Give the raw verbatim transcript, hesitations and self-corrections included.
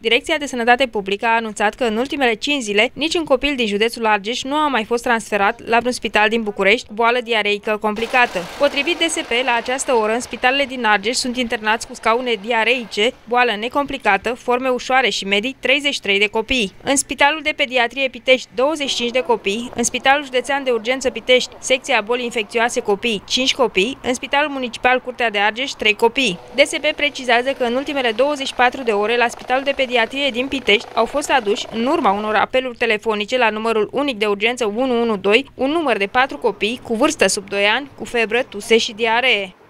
Direcția de Sănătate Publică a anunțat că în ultimele cinci zile niciun copil din județul Argeș nu a mai fost transferat la un spital din București cu boală diareică complicată. Potrivit D S P, la această oră în spitalele din Argeș sunt internați cu scaune diareice, boală necomplicată, forme ușoare și medii treizeci și trei de copii. În Spitalul de Pediatrie Pitești douăzeci și cinci de copii, în Spitalul Județean de Urgență Pitești, secția boli infecțioase copii cinci copii, în Spitalul Municipal Curtea de Argeș trei copii. D S P precizează că în ultimele douăzeci și patru de ore la Spitalul de Pediatrie din Pitești au fost aduși, în urma unor apeluri telefonice la numărul unic de urgență unu unu doi, un număr de patru copii cu vârstă sub doi ani, cu febră, tuse și diaree.